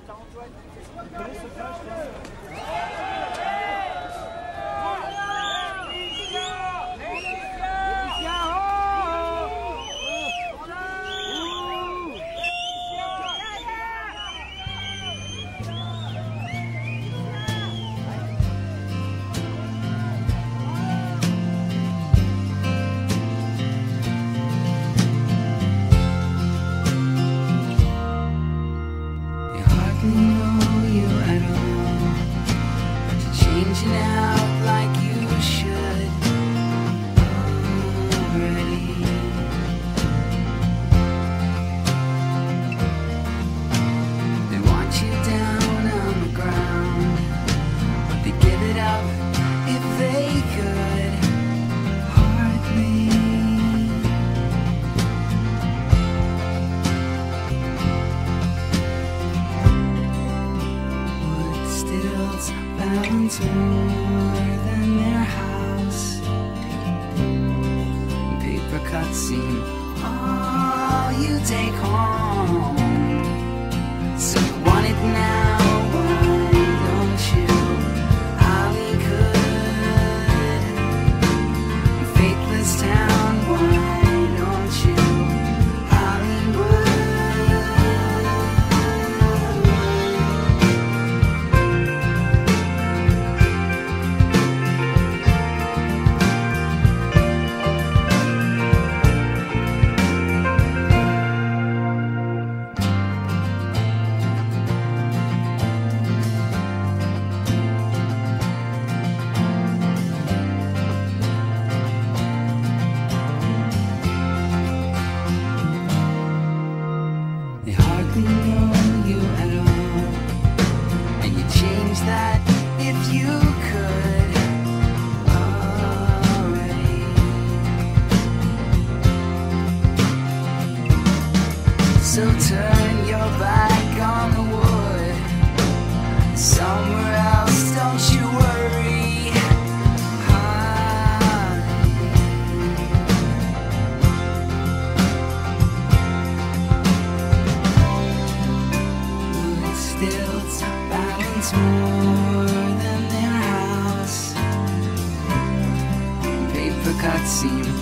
know you at all, but you're changing out like you should already. They want you down on the ground, but they give it up if they could. Hardly. Balance more than their house. Paper cuts seem all you take home. So you want it now, why don't you? Hollywood, faithless town, why don't you? They hardly know you at all, and you'd change that if you could already. So turn your back on the wood, somewhere else, don't you worry. Balance more than their house. Paper cuts seem